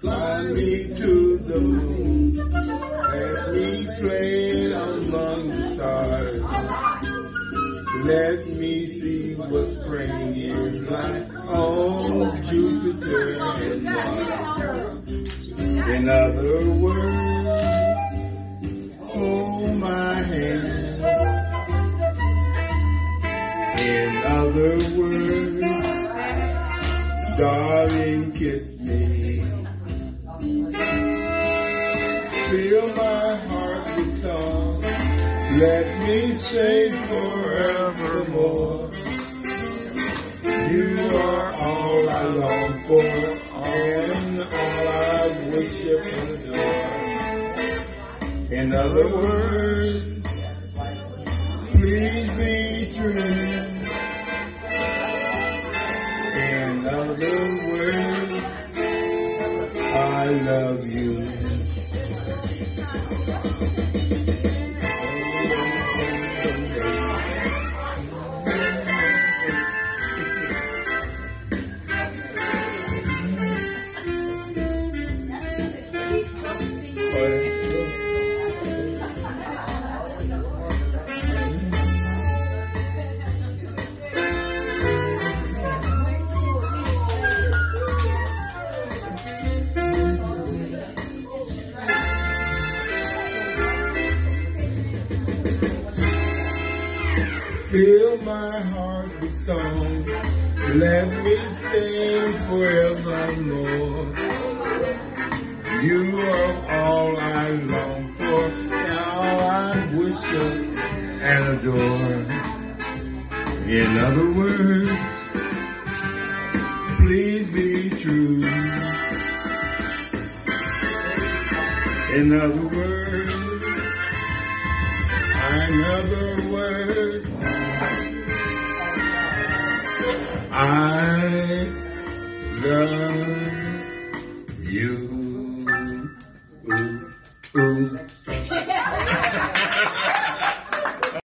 Fly me to the moon. Let me play among the stars. Let me see what spring is like on Jupiter and Mars. In other words, hold my hand. In other words, darling, kiss me. Fill my heart with song. Let me say forevermore. You are all I long for, and all I worship and adore. In other words, please be true. In other words, I love you. Fill my heart with song. Let me sing forevermore. You are all I long for, now I worship and adore. In other words, please be true. In other words, I love you.